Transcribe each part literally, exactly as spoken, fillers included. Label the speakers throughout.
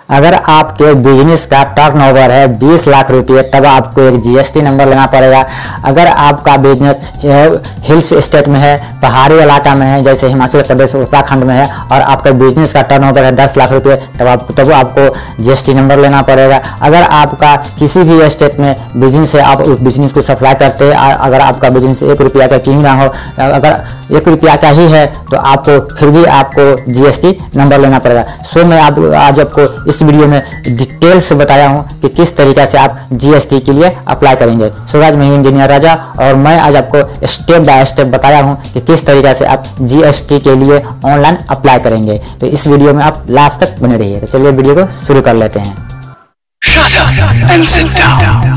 Speaker 1: अगर आपके बिजनेस का टर्नओवर है बीस लाख रुपए तब आपको एक जीएसटी नंबर लेना पड़ेगा। अगर आपका बिजनेस हिल्स स्टेट में है, पहाड़ी इलाका में है, जैसे हिमाचल प्रदेश उत्तराखंड में है, और आपका बिजनेस का टर्नओवर है दस लाख रुपए तब आपको तब आपको जीएसटी नंबर लेना पड़ेगा। अगर आपका किसी भी स्टेट में बिजनेस है, आप उस बिजनेस को सप्लाई करते हैं, अगर आपका बिजनेस एक रुपया का क्यों ना हो, अगर एक रुपया का ही है तो आपको फिर भी आपको जीएसटी नंबर लेना पड़ेगा। सो मैं आप आज आपको इस वीडियो में डिटेल से बताया हूं कि किस तरीके से आप जीएसटी के लिए अप्लाई करेंगे। सो आज मैं इंजीनियर राजा और मैं आज आपको स्टेप बाय स्टेप बताया हूं कि किस तरीके से आप जीएसटी के लिए ऑनलाइन अप्लाई करेंगे। तो इस वीडियो में आप लास्ट तक बने रहिए। तो चलिए वीडियो को शुरू कर लेते हैं।
Speaker 2: Shut up and sit down.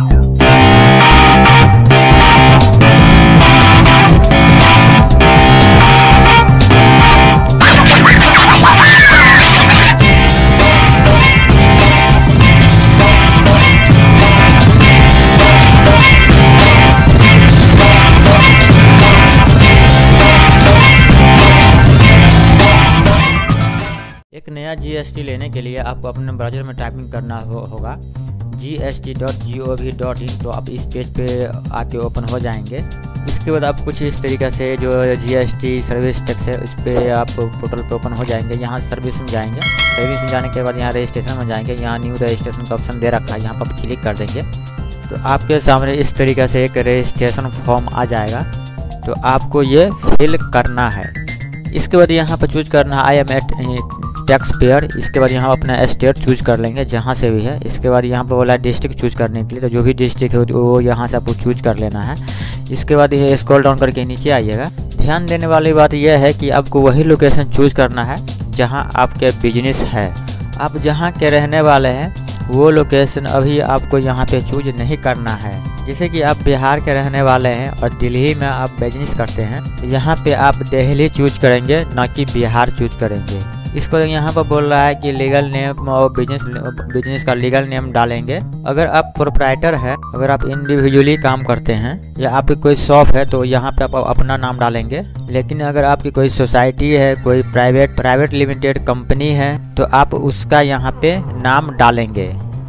Speaker 3: एक नया जीएसटी लेने के लिए आपको अपने ब्राउज़र में टाइपिंग करना हो, होगा G S T dot G O V dot in. तो आप इस पेज पे आके ओपन हो जाएंगे। इसके बाद आप कुछ इस तरीके से जो जीएसटी सर्विस टैक्स है उस पर आप पोर्टल पे ओपन हो जाएंगे। यहाँ सर्विस में जाएंगे, सर्विस में जाने के बाद यहाँ रजिस्ट्रेशन में जाएंगे। यहाँ न्यू रजिस्ट्रेशन का ऑप्शन दे रखा है, यहाँ पर आप क्लिक कर देंगे तो आपके सामने इस तरीके से एक रजिस्ट्रेशन फॉर्म आ जाएगा। तो आपको ये फिल करना है। इसके बाद यहाँ पर चूज करना I am at tax payer. इसके बाद यहाँ अपना स्टेट चूज कर लेंगे जहाँ से भी है। इसके बाद यहाँ पर बोला डिस्ट्रिक्ट चूज करने के लिए, तो जो भी डिस्ट्रिक्ट है वो यहाँ से आपको चूज कर लेना है। इसके बाद ये स्क्रॉल डाउन करके नीचे आइएगा। ध्यान देने वाली बात यह है कि आपको वही लोकेशन चूज करना है जहाँ आपके बिजनेस है। आप जहाँ के रहने वाले हैं वो लोकेशन अभी आपको यहाँ पे चूज नहीं करना है। जैसे कि आप बिहार के रहने वाले हैं और दिल्ली में आप बिजनेस करते हैं तो यहाँ पे आप दिल्ली चूज करेंगे, ना कि बिहार चूज करेंगे। इसको यहाँ पर बोल रहा है कि लीगल नेम और बिजनेस बिजनेस का लीगल नेम डालेंगे। अगर आप प्रोप्राइटर है, अगर आप इंडिविजुअली काम करते हैं या आपकी कोई शॉप है तो यहाँ पे आप अपना नाम डालेंगे। लेकिन अगर आपकी कोई सोसाइटी है, कोई प्राइवेट प्राइवेट लिमिटेड कंपनी है तो आप उसका यहाँ पे नाम डालेंगे।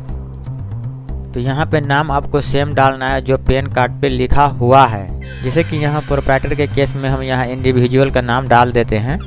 Speaker 3: तो यहाँ पे नाम आपको सेम डालना है जो पैन कार्ड पे लिखा हुआ है। जैसे कि यहाँ प्रोप्राइटर के केस में हम यहाँ इंडिविजुअल का नाम डाल देते हैं।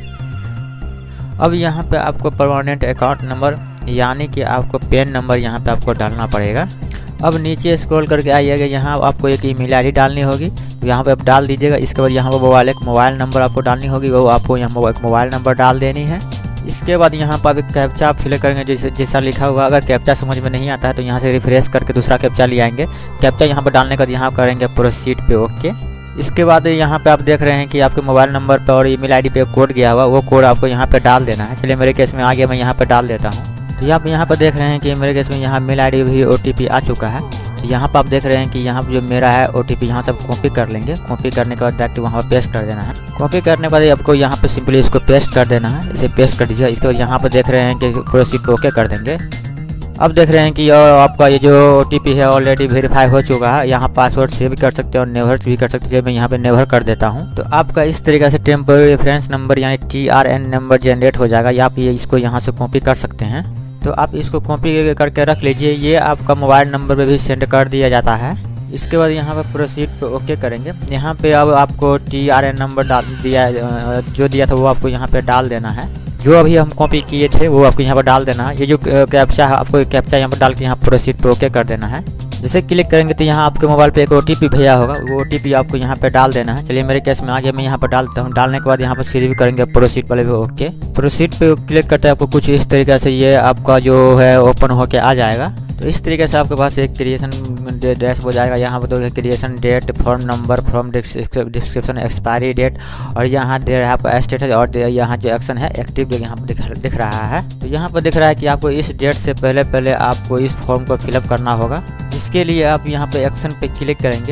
Speaker 3: अब यहाँ पे आपको परमानेंट अकाउंट नंबर यानी कि आपको पैन नंबर यहाँ पे आपको डालना पड़ेगा। अब नीचे स्क्रॉल करके आइएगा, यहाँ आपको एक ईमेल आईडी डालनी होगी तो यहाँ पे आप डाल दीजिएगा। इसके बाद यहाँ पर मोबाइल एक मोबाइल नंबर आपको डालनी होगी, वो आपको यहाँ एक मोबाइल नंबर डाल देनी है। इसके बाद यहाँ पर एक कैप्चा फिल करेंगे जैसे जैसा लिखा हुआ। अगर कैप्चा समझ में नहीं आता है तो यहाँ से रिफ्रेश करके दूसरा कैप्चा ले आएंगे। कैप्चा यहाँ पर डालने के बाद यहाँ करेंगे प्रोसीड पे ओके। इसके बाद यहाँ पे आप देख रहे हैं कि आपके मोबाइल नंबर पर और ईमेल आईडी पे कोड गया हुआ, वो कोड आपको यहाँ पे डाल देना है। चलिए मेरे केस में आ गया, मैं यहाँ पे डाल देता हूँ। तो आप यहाँ पर देख रहे हैं कि मेरे केस में यहाँ मेल आईडी भी ओटीपी आ चुका है। तो यहाँ पर आप देख रहे हैं कि यहाँ पर जो मेरा है ओटीपी यहाँ से कॉपी कर लेंगे। कॉपी करने के बाद डायरेक्ट वहाँ पर पेस्ट कर देना है। कॉपी करने के बाद आपको यहाँ पे सिंपली इसको पेस्ट कर देना है। इसे पेस्ट कर दीजिए। इसके बाद यहाँ पर देख रहे हैं कि प्रोसीड पे ओके कर देंगे। अब देख रहे हैं कि आपका ये जो ओटीपी है ऑलरेडी वेरीफाई हो चुका है। यहाँ पासवर्ड सेव भी कर सकते हैं और नेवर भी कर सकते हैं। मैं यहाँ पे नेवर कर देता हूँ। तो आपका इस तरीके से टेम्पररी रेफरेंस नंबर यानी T R N number generate हो जाएगा। या आप ये इसको यहाँ से कॉपी कर सकते हैं। तो आप इसको कॉपी करके रख लीजिए। ये आपका मोबाइल नंबर पर भी सेंड कर दिया जाता है। इसके बाद यहाँ पर प्रोसीड पे ओके करेंगे। यहाँ पे अब आपको टी आर एन नंबर डाल दिया, जो दिया था वो आपको यहाँ पे डाल देना है। जो अभी हम कॉपी किए थे वो आपको यहाँ पर डाल देना है। ये जो कैप्चा है आपको कैप्चा यहाँ पर डाल के यहाँ प्रोसीड पे ओके कर देना है। जैसे क्लिक करेंगे तो यहाँ आपके मोबाइल पे एक ओटीपी भेजा होगा, वो ओटीपी आपको यहाँ पे डाल देना है। चलिए मेरे केस में आ गया, मैं यहाँ पर डालता हूँ। डालने के बाद यहाँ पर सीधी करेंगे प्रोसीड वाले पे ओके। प्रोसीड पे क्लिक करते हैं आपको कुछ इस तरीके से ये आपका जो है ओपन होके आ जाएगा। तो इस तरीके से आपके पास एक क्रिएशन डैश हो जाएगा। यहाँ पर तो creation date, form number, form description, expiry date और यहाँ दे रहा है आपका स्टेटस और यहाँ जो एक्शन है एक्टिव यहाँ पर दिख, दिख रहा है। तो यहाँ पर दिख रहा है कि आपको इस डेट से पहले पहले आपको इस फॉर्म को फिलअप करना होगा। इसके लिए आप यहाँ पे एक्शन पे क्लिक करेंगे।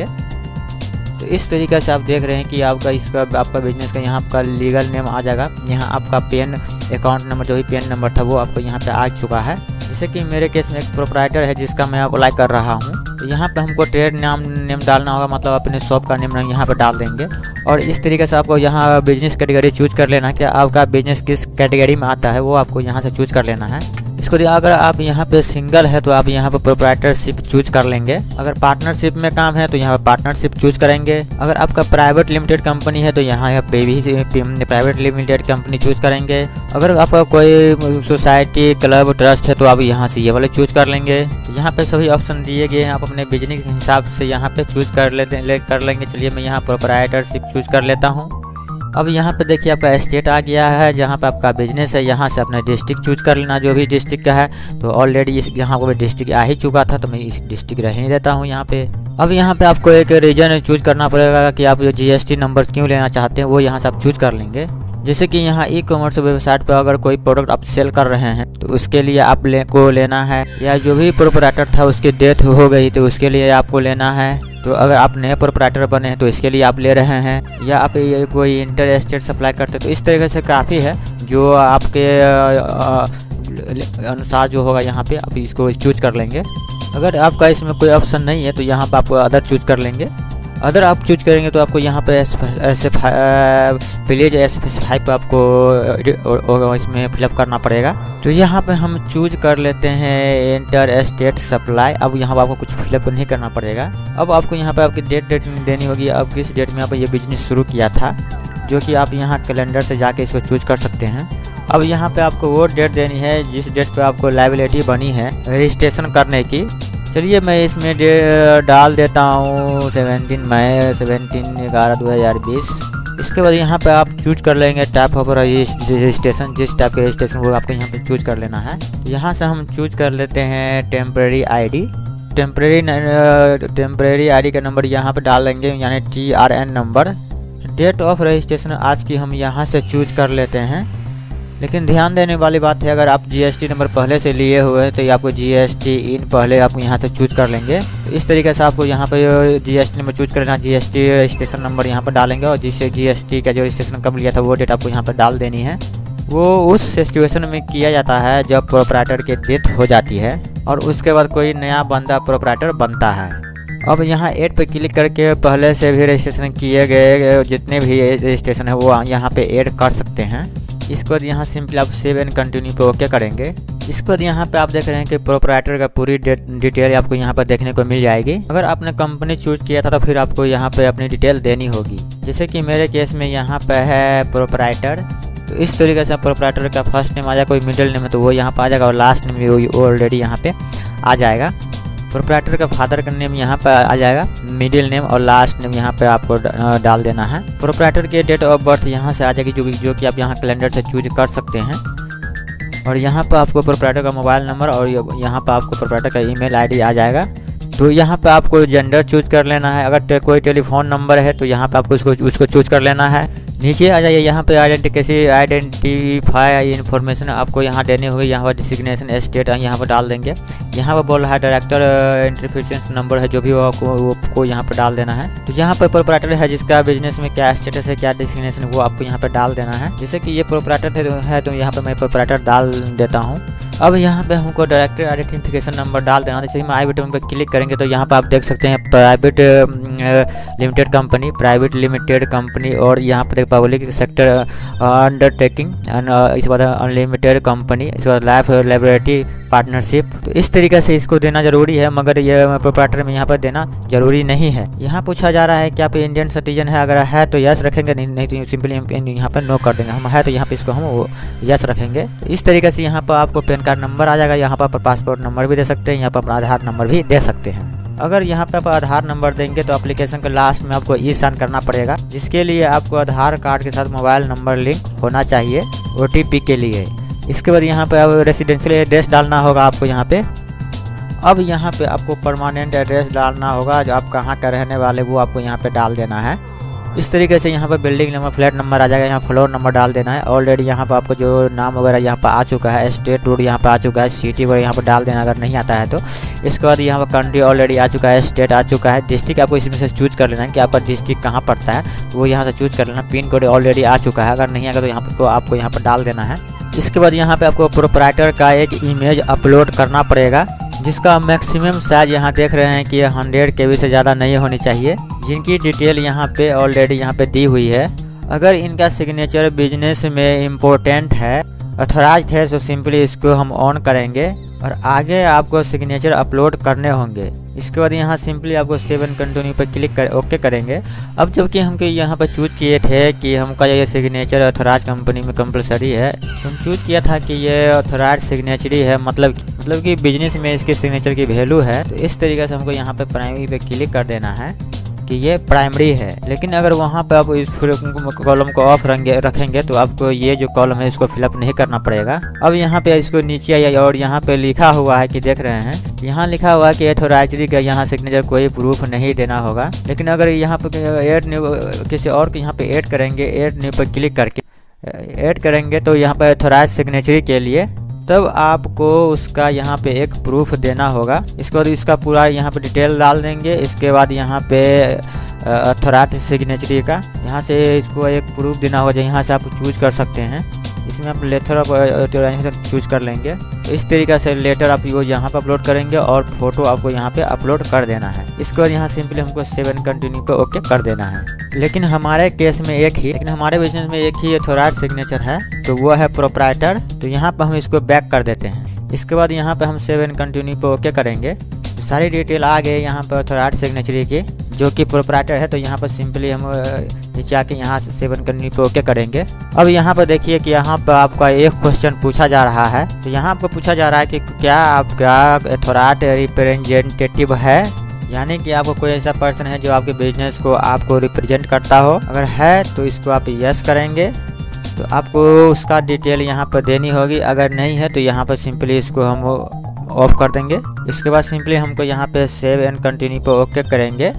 Speaker 3: तो इस तरीके से आप देख रहे हैं कि आपका इसका आपका बिजनेस का यहाँ आपका लीगल नेम आ जाएगा। यहाँ आपका पेन अकाउंट नंबर जो भी पेन नंबर था वो आपको यहाँ पे आ चुका है। जैसे कि मेरे केस में एक प्रोप्राइटर है जिसका मैं अप्लाई कर रहा हूँ। तो यहाँ पे हमको ट्रेड नाम नेम डालना होगा, मतलब अपने शॉप का नेम यहाँ पे डाल देंगे। और इस तरीके से आपको यहाँ बिजनेस कैटेगरी चूज कर लेना है कि आपका बिजनेस किस कैटेगरी में आता है, वो आपको यहाँ से चूज कर लेना है। इसको अगर आप यहाँ पे सिंगल है तो आप यहाँ पे प्रोप्राइटरशिप चूज कर लेंगे। अगर पार्टनरशिप में काम है तो यहाँ पे पार्टनरशिप चूज करेंगे। अगर आपका प्राइवेट लिमिटेड कंपनी है तो यहाँ पे भी प्राइवेट लिमिटेड कंपनी चूज करेंगे। अगर आपका कोई सोसाइटी क्लब ट्रस्ट है तो आप यहाँ से ये वाले चूज कर लेंगे। यहाँ पे सभी ऑप्शन दिए गए हैं, आप अपने बिजनेस के हिसाब से यहाँ पे चूज कर लेते ले, कर लेंगे। चलिए मैं यहाँ प्रोप्राइटरशिप चूज कर लेता हूँ। अब यहाँ पे देखिए आपका स्टेट आ गया है, जहाँ पे आपका बिजनेस है यहाँ से अपना डिस्ट्रिक्ट चूज कर लेना, जो भी डिस्ट्रिक्ट का है। तो ऑलरेडी इस यहाँ पर डिस्ट्रिक्ट आ ही चुका था तो मैं इस डिस्ट्रिक्ट रह ही देता हूँ यहाँ पे। अब यहाँ पे आपको एक रीजन चूज करना पड़ेगा कि आप जो जीएसटी नंबर क्यों लेना चाहते हैं, वो यहाँ से आप चूज कर लेंगे। जैसे कि यहाँ ई कॉमर्स वेबसाइट पर अगर कोई प्रोडक्ट आप सेल कर रहे हैं तो उसके लिए आप ले, को लेना है, या जो भी प्रोप्राइटर था उसकी डेथ हो गई तो उसके लिए आपको लेना है। तो अगर आप नए प्रोप्राइटर बने हैं तो इसके लिए आप ले रहे हैं, या आप ये कोई इंटर स्टेट सप्लाई करते हैं। तो इस तरीके से काफ़ी है जो आपके अनुसार जो होगा यहाँ पे आप इसको चूज कर लेंगे। अगर आपका इसमें कोई ऑप्शन नहीं है तो यहाँ पर आप अदर चूज कर लेंगे। अदर आप चूज करेंगे तो आपको यहाँ पे ऐसे विलेज स्पेसिफाई पे आपको इसमें फिलअप करना पड़ेगा। तो यहाँ पे हम चूज कर लेते हैं इंटर स्टेट सप्लाई। अब यहाँ पे आपको कुछ फिलअप नहीं करना पड़ेगा। अब आपको यहाँ पे आपकी डेट डेट देनी होगी, अब किस डेट में आप ये बिजनेस शुरू किया था, जो कि आप यहाँ कैलेंडर से जाके इसको चूज कर सकते हैं। अब यहाँ पे आपको वो डेट देनी है जिस डेट पे आपको लायबिलिटी बनी है रजिस्ट्रेशन करने की। चलिए मैं इसमें डाल देता हूँ सेवनटीन मई सेवनटीन ग्यारह दो हज़ार बीस। इसके बाद यहाँ पे आप चूज कर लेंगे टाइप ऑफ रजिस्ट्रेशन, जिस टाइप के रजिस्ट्रेशन वो आपको यहाँ पे चूज कर लेना है। यहाँ से हम चूज कर लेते हैं temporary ID. Temporary temporary ID का नंबर यहाँ पे डाल देंगे, यानी T R N number. Date of registration आज की हम यहाँ से चूज कर लेते हैं। लेकिन ध्यान देने वाली बात है, अगर आप जीएसटी नंबर पहले से लिए हुए हैं तो ये आपको जीएसटी इन पहले आपको यहाँ से चूज कर लेंगे। तो इस तरीके से आपको यहाँ पे जीएसटी नंबर चूज करना, जीएसटी रजिस्ट्रेशन नंबर यहाँ पर डालेंगे और जिससे जीएसटी का जो रजिस्ट्रेशन कब लिया था वो डेट आपको यहाँ पर डाल देनी है। वो उस सिचुएशन में किया जाता है जब प्रोप्राइटर की डेथ हो जाती है और उसके बाद कोई नया बंदा प्रोप्राइटर बनता है। अब यहाँ ऐड पे क्लिक करके पहले से भी रजिस्ट्रेशन किए गए जितने भी रजिस्ट्रेशन है वो यहाँ पे ऐड कर सकते हैं। इसके बाद यहाँ सिंपली आप सेव एंड कंटिन्यू पे ओके करेंगे। इसके बाद यहाँ पे आप देख रहे हैं कि प्रोप्राइटर का पूरी डिटेल आपको यहाँ पर देखने को मिल जाएगी। अगर आपने कंपनी चूज किया था तो फिर आपको यहाँ पे अपनी डिटेल देनी होगी। जैसे कि मेरे केस में यहाँ पे है प्रोप्राइटर, तो इस तरीके से प्रोप्राइटर का फर्स्ट नेम आ जाएगा, कोई मिडिल नेम है तो वो यहाँ पर आ जाएगा और लास्ट नेम भी ऑलरेडी यहाँ पे आ जाएगा। प्रोप्राइटर का फादर का नेम यहाँ पर आ जाएगा, मिडिल नेम और लास्ट नेम यहाँ पे आपको डाल देना है। प्रोप्राइटर के डेट ऑफ बर्थ यहाँ से आ जाएगी, जो जो कि आप यहाँ कैलेंडर से चूज कर सकते हैं। और यहाँ पर आपको प्रोप्राइटर का मोबाइल नंबर और यहाँ पर आपको प्रोप्राइटर का ईमेल आईडी आ जाएगा। तो यहाँ पे आपको जेंडर चूज कर लेना है। अगर कोई टेलीफोन नंबर है तो यहाँ पे आपको उसको उसको चूज कर लेना है। नीचे आ जाइए, यहाँ पे आइडेंटिफिकेशन आइडेंटिफाई इन्फॉर्मेशन आपको यहाँ देनी होगी। यहाँ पर डिसिग्नेशन स्टेट यहाँ पर डाल देंगे। यहाँ पर बोल रहा है डायरेक्टर इंटरफेरेंस नंबर है, जो भी वो आपको वो को यहाँ पर डाल देना है। तो यहाँ पर प्रोप्राइटर है जिसका बिजनेस में क्या स्टेटस है, क्या डिसिग्नेशन, वो आपको यहाँ पर डाल देना है। जैसे कि ये प्रोप्राइटर है तो यहाँ पर मैं प्रोप्राइटर डाल देता हूँ। अब यहाँ पे हमको डायरेक्टर आइडेंटिफिकेशन नंबर डाल देना। जैसे हम आई बटन पर क्लिक करेंगे तो यहाँ पर आप देख सकते हैं private limited company, private limited company और यहाँ पर पब्लिक सेक्टर अंडरटेकिंग, इसके बाद अनलिमिटेड कंपनी, इसके बाद लाइफ लाइब्रेरी पार्टनरशिप। तो इस तरीके से इसको देना जरूरी है, मगर ये प्रोप्राइटर में यहाँ पर देना जरूरी नहीं है। यहाँ पूछा जा रहा है कि आप इंडियन सिटीजन है, अगर है तो यस रखेंगे, नहीं नहीं तो सिंपली यहाँ पर नो कर देंगे। हम है तो यहाँ पे इसको हम यस रखेंगे। तो इस तरीके से यहाँ पर आपको पैन कार्ड नंबर आ जाएगा। यहाँ पर पासपोर्ट नंबर भी दे सकते हैं, यहाँ पर आधार नंबर भी दे सकते हैं। अगर यहाँ पे आप आधार नंबर देंगे तो एप्लीकेशन के लास्ट में आपको ई साइन करना पड़ेगा, जिसके लिए आपको आधार कार्ड के साथ मोबाइल नंबर लिंक होना चाहिए ओ टी पी के लिए। इसके बाद यहाँ पे अब रेसिडेंशियल एड्रेस डालना होगा आपको यहाँ पे। अब यहाँ पे आपको परमानेंट एड्रेस डालना होगा, जो आप कहाँ का रहने वाले वो आपको यहाँ पे डाल देना है। इस तरीके से यहाँ पर बिल्डिंग नंबर, फ्लैट नंबर आ जाएगा, यहाँ फ्लोर नंबर डाल देना है। ऑलरेडी यहाँ पर आपको जो नाम वगैरह यहाँ पर आ चुका है, स्टेट रोड यहाँ पर आ चुका है, सिटी वगैरह यहाँ पर डाल देना अगर नहीं आता है तो। इसके बाद यहाँ पर कंट्री ऑलरेडी आ चुका है, स्टेट आ चुका है, डिस्ट्रिक्ट आपको इसमें से चूज कर लेना है कि आपका डिस्ट्रिक्ट कहाँ पड़ता है, वो यहाँ से चूज कर लेना। पिन कोड ऑलरेडी आ चुका है, अगर नहीं आएगा तो यहाँ पर आपको यहाँ पर डाल देना है। इसके बाद यहाँ पे आपको प्रोप्राइटर का एक इमेज अपलोड करना पड़ेगा, जिसका मैक्सिमम साइज यहाँ देख रहे हैं कि हंड्रेड के बी से ज़्यादा नहीं होनी चाहिए, जिनकी डिटेल यहाँ पे ऑलरेडी यहाँ पे दी हुई है। अगर इनका सिग्नेचर बिजनेस में इम्पोर्टेंट है ऑथराइज्ड है तो सिंपली इसको हम ऑन करेंगे और आगे आपको सिग्नेचर अपलोड करने होंगे। इसके बाद यहाँ सिंपली आपको सेव एंड कंटिन्यू पर क्लिक कर ओके करेंगे। अब जबकि हमको यहाँ पर चूज किए थे कि हमका ये सिग्नेचर ऑथराइज कंपनी में कंपलसरी है, तो हम चूज किया था कि ये ऑथराइज सिग्नेचरी है, मतलब मतलब कि बिजनेस में इसके सिग्नेचर की वैल्यू है। तो इस तरीके से हमको यहाँ पे प्राइमरी पे क्लिक कर देना है कि ये प्राइमरी है। लेकिन अगर वहाँ पे आप इस कॉलम को ऑफ रखेंगे तो आपको ये जो कॉलम है इसको फिलअप नहीं करना पड़ेगा। अब यहाँ पे इसको नीचे आइए और यहाँ पे लिखा हुआ है कि देख रहे हैं, यहाँ लिखा हुआ है कि ऑथराइजरी का यहाँ सिग्नेचर कोई प्रूफ नहीं देना होगा। लेकिन अगर यहाँ पे ऐड न्यू किसी और के यहाँ पे ऐड करेंगे, ऐड न्यू पर क्लिक करके ऐड करेंगे तो यहाँ पे ऑथराइज सिग्नेचरी के लिए तब आपको उसका यहाँ पे एक प्रूफ देना होगा। इसके बाद इसका पूरा यहाँ पे डिटेल डाल देंगे। इसके बाद यहाँ पे ऑथराइज सिग्नेचरी का यहाँ से इसको एक प्रूफ देना होगा, यहाँ से आप चूज कर सकते हैं। इसमें आप लेटर ऑफ चूज कर लेंगे। तो इस तरीके से लेटर आप वो यहाँ पे अपलोड करेंगे और फोटो आपको यहाँ पे अपलोड कर देना है। इसके बाद यहाँ सिंपली हमको सेव एंड कंटिन्यू पे ओके कर देना है। लेकिन हमारे केस में एक ही लेकिन हमारे बिजनेस में एक ही ऑथराइज सिग्नेचर है, तो वो है प्रोप्राइटर। तो यहाँ पे हम इसको बैक कर देते हैं। इसके बाद यहाँ पे हम सेव एंड कंटिन्यू पे ओके करेंगे। तो सारी डिटेल आ गए यहाँ पे ऑथराइज सिग्नेचरी की, जो कि प्रोप्राइटर है। तो यहाँ पर सिंपली हम नीचे आके यहाँ से सेव एंड कंटिन्यू पे ओके करेंगे। अब यहाँ पर देखिए कि यहाँ पर आपका एक क्वेश्चन पूछा जा रहा है। तो यहाँ आपको पूछा जा रहा है कि क्या आपका ऑथराइज रिप्रेजेंटेटिव है, यानी कि आपको कोई ऐसा पर्सन है जो आपके बिजनेस को आपको रिप्रेजेंट करता हो। अगर है तो इसको आप यस करेंगे, तो आपको उसका डिटेल यहाँ पर देनी होगी। अगर नहीं है तो यहाँ पर सिंपली इसको हम ऑफ कर देंगे। इसके बाद सिंपली हमको यहाँ पे सेव एंड कंटिन्यू पे ओके करेंगे।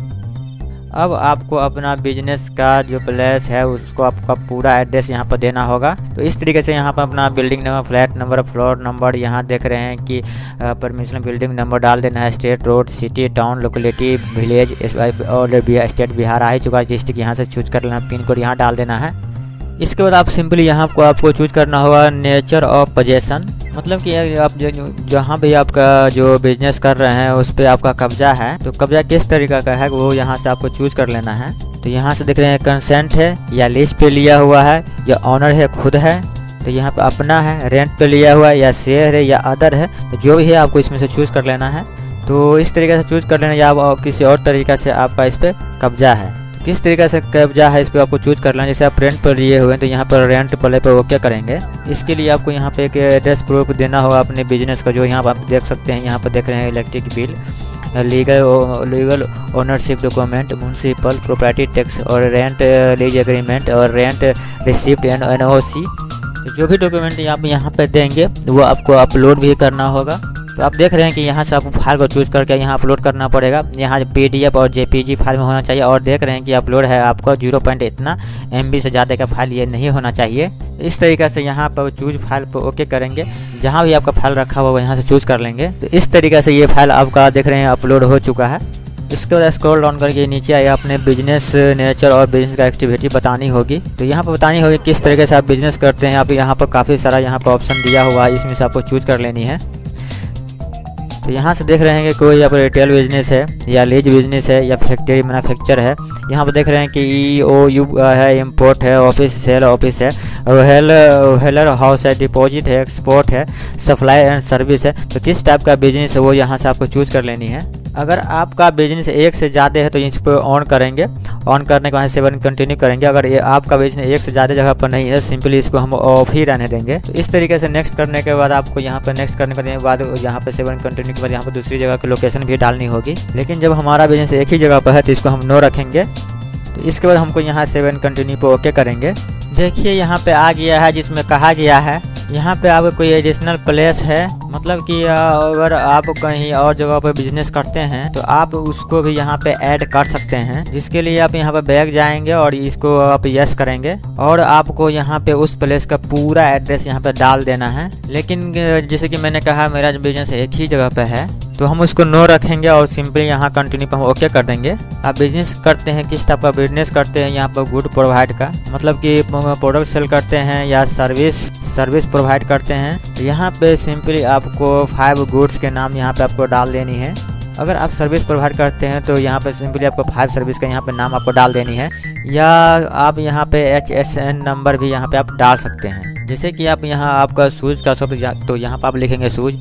Speaker 3: अब आपको अपना बिजनेस का जो प्लेस है उसको आपका पूरा एड्रेस यहाँ पर देना होगा। तो इस तरीके से यहाँ पर अपना building number, flat number, floor number, यहाँ देख रहे हैं कि परमिशन बिल्डिंग नंबर डाल देना है। State, road, city, town, locality, village और स्टेट बिहार आ ही चुका है। डिस्ट्रिक्ट यहाँ से चूज कर लेना, पिन कोड यहाँ डाल देना है। इसके बाद आप सिंपली यहाँ को आपको चूज करना होगा नेचर ऑफ पोजेसन, मतलब कि आप जहाँ भी आपका जो बिजनेस कर रहे हैं उस पर आपका कब्जा है, तो कब्जा किस तरीके का है वो यहाँ से आपको चूज कर लेना है। तो यहाँ से देख रहे हैं कंसेंट है या लीज पे लिया हुआ है या ऑनर है, खुद है। तो यहाँ पे अपना है, रेंट पे लिया हुआ है या शेयर है या अदर है, तो जो भी है आपको इसमें से चूज कर लेना है। तो इस तरीके से चूज कर लेना, या आप किसी और तरीके से आपका इस पर कब्जा है, किस तरीके से कब्जा है इस पर आपको चूज कर लेना। जैसे आप रेंट पर लिए हुए हैं तो यहाँ पर रेंट प्ले पर ओके करेंगे। इसके लिए आपको यहाँ पे एक एड्रेस प्रूफ देना होगा अपने बिजनेस का, जो यहाँ पर आप देख सकते हैं। यहाँ पर देख रहे हैं electric bill, legal legal ownership document, municipal property tax और रेंट लीज एग्रीमेंट और rent receipt and N O C. जो भी डॉक्यूमेंट आप यहाँ पे देंगे वो आपको अपलोड भी करना होगा। तो आप देख रहे हैं कि यहाँ से आपको फाइल को चूज करके यहाँ अपलोड करना पड़ेगा। यहाँ पीडीएफ और जेपीजी फाइल में होना चाहिए, और देख रहे हैं कि अपलोड है आपको जीरो पॉइंट इतना एमबी से ज़्यादा का फाइल ये नहीं होना चाहिए। इस तरीके से यहाँ पर चूज फाइल पर ओके करेंगे। जहाँ भी आपका फाइल रखा हुआ यहाँ से चूज कर लेंगे। तो इस तरीके से ये फाइल आपका देख रहे हैं अपलोड हो चुका है। इसके बाद स्क्रॉल डाउन करके नीचे आए, अपने बिजनेस नेचर और बिजनेस का एक्टिविटी बतानी होगी। तो यहाँ पर बतानी होगी किस तरीके से आप बिजनेस करते हैं। आप यहाँ पर काफ़ी सारा यहाँ पर ऑप्शन दिया हुआ है, इसमें से आपको चूज कर लेनी है। तो यहाँ से देख रहे हैं कि कोई यहाँ पर रिटेल बिजनेस है या लीज बिजनेस है या फैक्ट्री मैन्युफैक्चर है। यहाँ पर देख रहे हैं कि ई ओ यू है, इम्पोर्ट है, ऑफिस सेल ऑफिस है, हेल हेलर हाउस है, डिपॉजिट है, एक्सपोर्ट है, सप्लाई एंड सर्विस है। तो किस टाइप का बिजनेस है वो यहाँ से आपको चूज कर लेनी है। अगर आपका बिजनेस एक से ज़्यादा है तो इस पर ऑन करेंगे, ऑन करने के बाद सेवन कंटिन्यू करेंगे। अगर ये आपका बिजनेस एक से ज़्यादा जगह पर नहीं है, सिंपली इसको हम ऑफ ही रहने देंगे। तो इस तरीके से नेक्स्ट करने के बाद आपको यहाँ पर नेक्स्ट करने के बाद यहाँ पर सेवन कंटिन्यू के बाद यहाँ पर दूसरी जगह की लोकेशन भी डालनी होगी। लेकिन जब हमारा बिजनेस एक ही जगह पर है तो इसको हम नो रखेंगे। तो इसके बाद हमको यहाँ सेवन कंटिन्यू पर ओके करेंगे। देखिए यहाँ पे आ गया है जिसमें कहा गया है यहाँ पे आपको कोई एडिशनल प्लेस है, मतलब कि अगर आप कहीं और जगह पर बिजनेस करते हैं तो आप उसको भी यहाँ पे ऐड कर सकते हैं। जिसके लिए आप यहाँ पे बैक जाएंगे और इसको आप यस करेंगे और आपको यहाँ पे उस प्लेस का पूरा एड्रेस यहाँ पे डाल देना है। लेकिन जैसे कि मैंने कहा मेरा बिजनेस एक ही जगह पे है तो हम उसको नो रखेंगे और सिंपली यहाँ कंटिन्यू पर हम ओके कर देंगे। आप बिजनेस करते हैं, किस टाइप का बिजनेस करते हैं, यहाँ पर गुड प्रोवाइड का, मतलब कि प्रोडक्ट सेल करते हैं या सर्विस सर्विस प्रोवाइड करते हैं। यहाँ पे सिंपली आपको फाइव गुड्स के नाम यहाँ पे आपको डाल देनी है। अगर आप सर्विस प्रोवाइड करते हैं तो यहाँ पे सिंपली आपको फाइव सर्विस का यहाँ पे नाम आपको डाल देनी है, या आप यहाँ पे एच एस एन नंबर भी यहाँ पे आप डाल सकते हैं। जैसे कि आप यहाँ आपका शूज़ का शॉप, तो यहाँ पर आप लिखेंगे शूज़,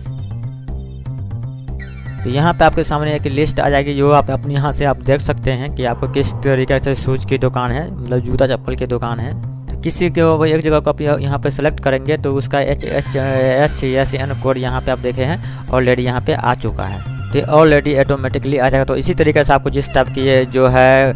Speaker 3: तो यहाँ पे आपके सामने एक लिस्ट आ जाएगी जो आप अपने यहाँ से आप देख सकते हैं कि आपको किस तरीके से शूज़ की दुकान है, मतलब जूता चप्पल की दुकान है। तो किसी के वो एक जगह को आप यहाँ पे सेलेक्ट करेंगे तो उसका H H H S N code यहाँ पे आप देखे हैं ऑलरेडी यहाँ पे आ चुका है, तो ऑलरेडी ऑटोमेटिकली आ जाएगा। तो इसी तरीके से आपको जिस टाइप की ये जो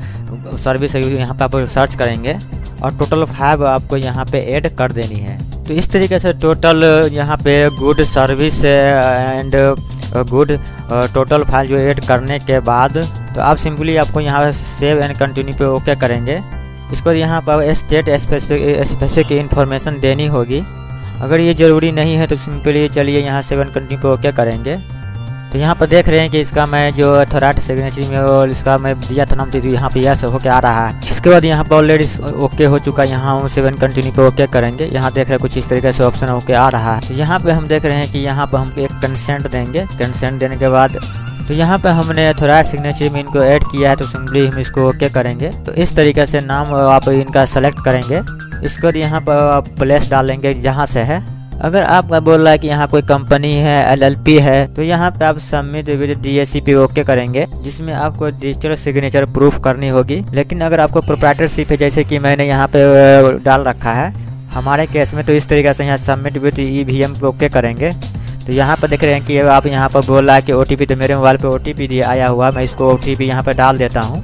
Speaker 3: है सर्विस है यहाँ पे आप सर्च करेंगे और टोटल फाइव आपको यहाँ पे ऐड कर देनी है। तो इस तरीके से टोटल यहाँ पे good service and good total file जो ऐड करने के बाद तो आप सिंपली आपको यहाँ सेव एंड कंटिन्यू पे ओके करेंगे। इसके बाद यहाँ पर स्टेट स्पेसिफिक स्पेसिफिक इन्फॉर्मेशन देनी होगी। अगर ये ज़रूरी नहीं है तो सिंपली चलिए यहाँ सेव एंड कंटिन्यू पे ओके करेंगे। तो यहाँ पर देख रहे हैं कि इसका मैं जो थोराट सिग्नेचर में और इसका मैं दिया था नाम, तो यहाँ पे यस होके आ रहा है। इसके बाद यहाँ पर ऑलरेडी ओके हो चुका है, यहाँ हम सेवन कंटिन्यू पे ओके करेंगे। यहाँ देख रहे हैं कुछ इस तरीके से ऑप्शन ओके आ रहा है। तो यहाँ पे हम देख रहे हैं कि यहाँ पर हम एक कंसेंट देंगे। कंसेंट देने के बाद तो यहाँ पे हमने थोड़ा सिग्नेचर में इनको ऐड किया है, तो सिंपली हम इसको ओके करेंगे। तो इस तरीके से नाम आप इनका सेलेक्ट करेंगे। इसके बाद यहाँ पर आप प्लेस डालेंगे जहाँ से है। अगर आपका बोल रहा है कि यहाँ कोई कंपनी है, एल एल पी है, तो यहाँ पे आप submit with D S C पे ओके करेंगे, जिसमें आपको डिजिटल सिग्नेचर प्रूफ करनी होगी। लेकिन अगर आपको प्रोप्राइटरशिप है, जैसे कि मैंने यहाँ पे डाल रखा है हमारे केस में, तो इस तरीके से यहाँ submit with E V M पे ओके करेंगे। तो यहाँ पर देख रहे हैं कि आप यहाँ पर बोल रहा है कि ओ टी पी, तो मेरे मोबाइल पे ओ टी पी दिया आया हुआ, मैं इसको ओ टी पी यहाँ पर डाल देता हूँ।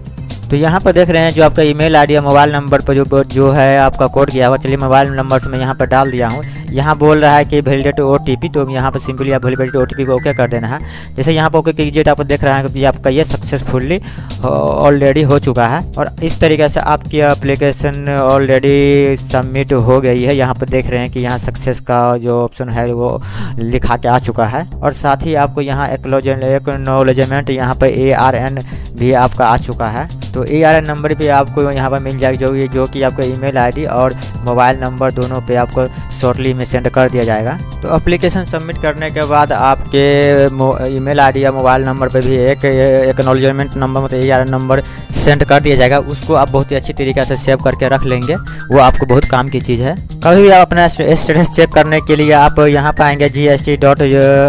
Speaker 3: तो यहाँ पर देख रहे हैं जो आपका ईमेल आईडी या मोबाइल नंबर पर जो जो है आपका कोड गया हुआ, चलिए मोबाइल नंबर से मैं यहाँ पर डाल दिया हूँ। यहाँ बोल रहा है कि वैलिडेट ओटीपी, तो यहाँ पर सिंपली आप वैलिडेट ओटीपी को ओके कर देना है। जैसे यहाँ पर ओके कीजिए तो आपको देख रहा है कि आपका ये सक्सेसफुली ऑलरेडी हो चुका है और इस तरीके से आपकी एप्लीकेशन ऑलरेडी सबमिट हो गई है। यहाँ पर देख रहे हैं कि यहाँ सक्सेस का जो ऑप्शन है वो लिखा के आ चुका है और साथ ही आपको यहाँ एक्नॉलेजमेंट यहाँ पर ए आर एन भी आपका आ चुका है। तो ए आर एन नंबर भी आपको यहाँ पर मिल जाएगा, जो जो कि आपका ईमेल आईडी और मोबाइल नंबर दोनों पे आपको शॉर्टली में सेंड कर दिया जाएगा। तो एप्लीकेशन सबमिट करने के बाद आपके ईमेल आईडी या मोबाइल नंबर पे भी एक एक्नॉलेजमेंट नंबर मतलब A R N number send कर दिया जाएगा। उसको आप बहुत ही अच्छी तरीके से सेव करके रख लेंगे, वो आपको बहुत काम की चीज़ है। कभी भी आप अपना स्टेटस चेक करने के लिए आप यहाँ पर आएंगे G S T dot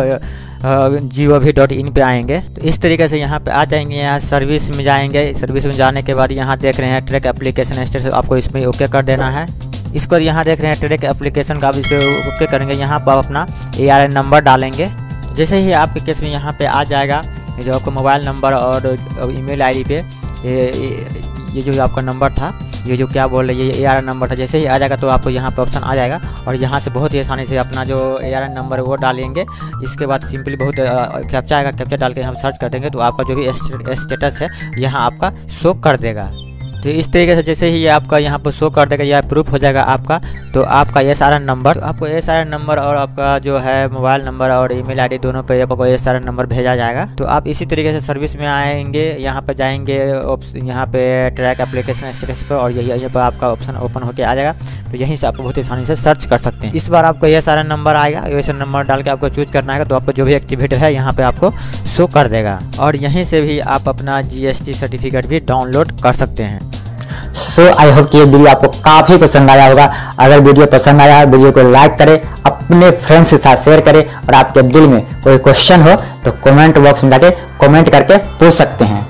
Speaker 3: G O V dot in पे आएंगे। तो इस तरीके से यहाँ पे आ जाएंगे, यहाँ सर्विस में जाएंगे। सर्विस में जाने के बाद यहाँ देख रहे हैं ट्रैक एप्लीकेशन स्टेटस, आपको इसमें ओके कर देना है। इसको यहाँ देख रहे हैं ट्रैक एप्लीकेशन का, आप इस पर ओके करेंगे। यहाँ पर आप अपना ए आर एन नंबर डालेंगे। जैसे ही आपके केस में यहाँ पे आ जाएगा जो आपका मोबाइल नंबर और ईमेल आईडी पे ये, ये जो आपका नंबर था, ये जो क्या बोल रहे हैं ये ए आर एन नंबर था, जैसे ही आ जाएगा तो आपको यहाँ पे ऑप्शन आ जाएगा और यहाँ से बहुत ही आसानी से अपना जो ए आर एन नंबर है वो डालेंगे। इसके बाद सिंपली बहुत कैप्चा आएगा, कैप्चा डाल के हम सर्च कर देंगे तो आपका जो भी स्टेटस है यहाँ आपका शो कर देगा। तो इस तरीके से जैसे ही आपका यहाँ पर शो कर देगा या प्रूफ हो जाएगा आपका, तो आपका एस आर एन नंबर तो आपको एस आर एन नंबर और आपका जो है मोबाइल नंबर और ईमेल आईडी दोनों पे आपको एस आर एन नंबर भेजा जाएगा। तो आप इसी तरीके से सर्विस में आएंगे, यहाँ पर जाएंगे यहाँ पे ट्रैक एप्लीकेशन स्टेटस पर और यही यहीं पर आपका ऑप्शन ओपन होकर आ जाएगा। तो यहीं से आपको बहुत ही आसानी से सर्च कर सकते हैं। इस बार आपको एस आर एन नंबर आएगा, एस आर एन नंबर डाल के आपको चूज करना है, तो आपको जो भी एक्टिवेट है यहाँ पे आपको शो कर देगा और यहीं से भी आप अपना जी एस टी सर्टिफिकेट भी डाउनलोड कर सकते हैं।
Speaker 1: सो आई होप कि ये वीडियो आपको काफ़ी पसंद आया होगा। अगर वीडियो पसंद आया वीडियो को लाइक करें, अपने फ्रेंड्स के साथ शेयर करें और आपके दिल में कोई क्वेश्चन हो तो कमेंट बॉक्स में जाके कमेंट करके पूछ सकते हैं।